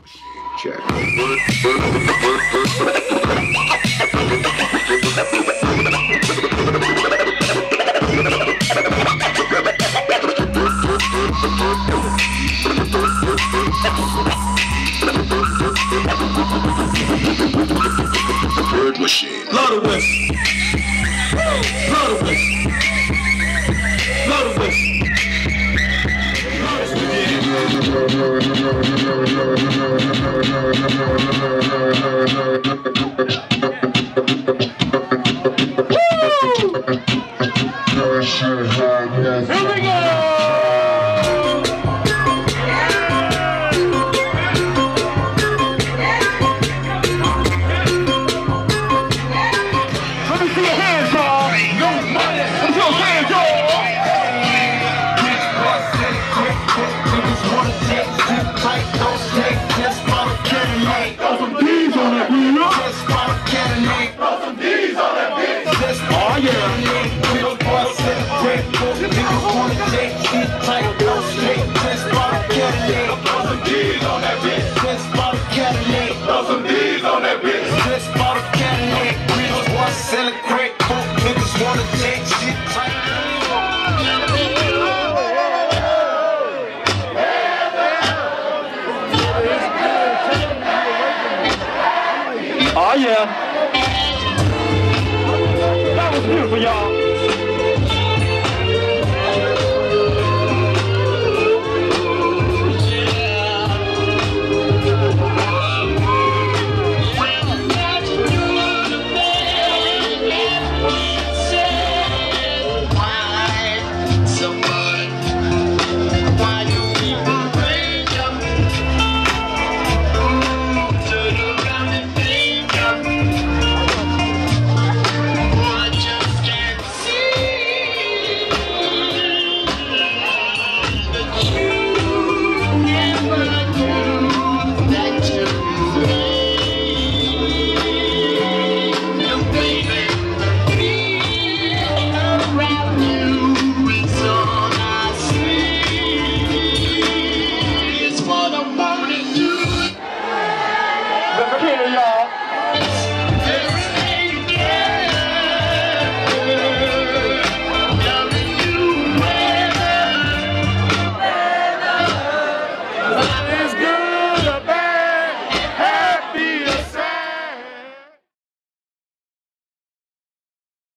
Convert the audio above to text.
Check. Bird machine. Load of whip. Load of whip. Load of whip. Here we go! Let me see your hands, y'all. Let me see your hands, y'all. Throw some D's on that beat. Throw some D's on that beat. Oh yeah. Throw some D's on that beat. Throw some D's on that beat. Selling crack, niggas wanna take shit tight. Oh yeah.